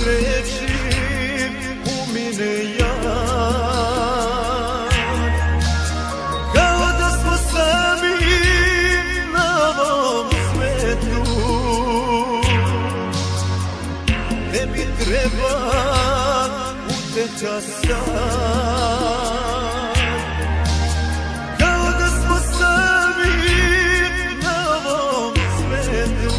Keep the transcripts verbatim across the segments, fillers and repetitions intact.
srećim umine jan, kao da smo sami na ovom svetu. Tebi treba uteka sad, kao da smo sami na ovom svetu.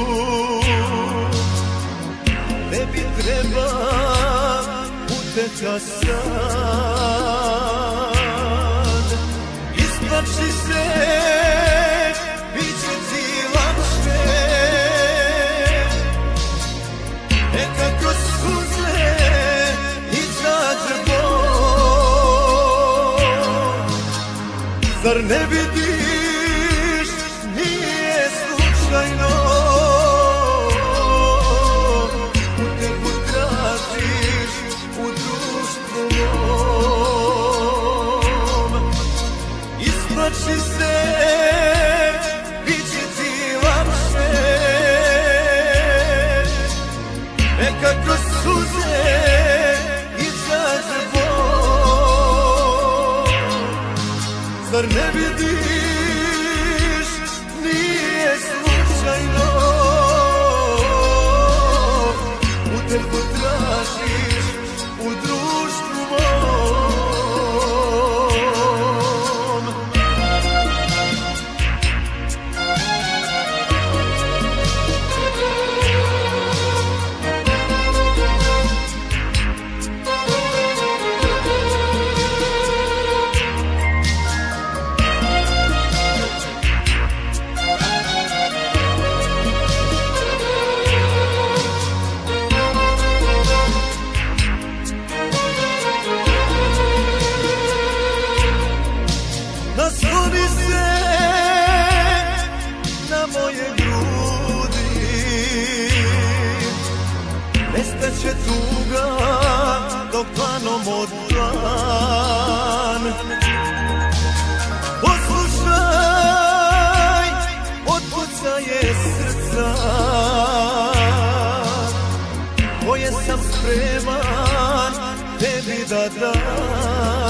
Tebi treba uteka sad, isplači se, bit će ti lakše. Neka kroz suze izađe bol. Zar ne vidiš, nije slučajno. Uteku tražiš u društvu mom. Isplači se, bit će ti lakše. Neka kroz suze izađe bol. Zar ne vidiš, nije slučajno. Uteku tražiš u društvu mom. Nasloni se na moje grudi, nestaće tuga dok dlanom od dlan. Poslušaj, otkucaje srca koje sam spreman tebi da dam.